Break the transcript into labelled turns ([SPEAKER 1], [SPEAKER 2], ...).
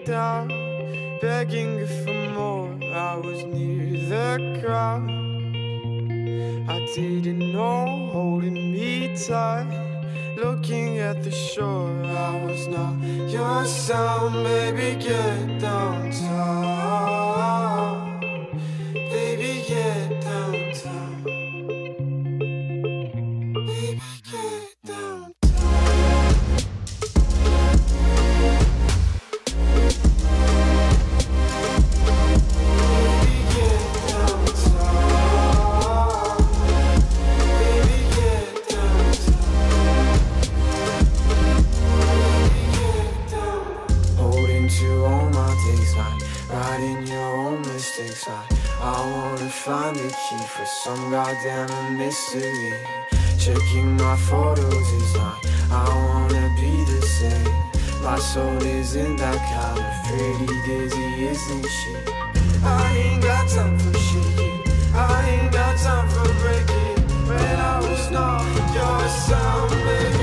[SPEAKER 1] down, begging for more. I was near the ground, I didn't know, holding me tight, looking at the shore. I was not your sound, baby, get downtown. Baby, get downtown. Baby, get downtown. Writing your own mistakes, I wanna find the key for some goddamn mystery. Checking my photos is not, I wanna be the same. My soul isn't that kind of pretty dizzy, isn't she? I ain't got time for shaking, I ain't got time for breaking. When I was not your sound, baby.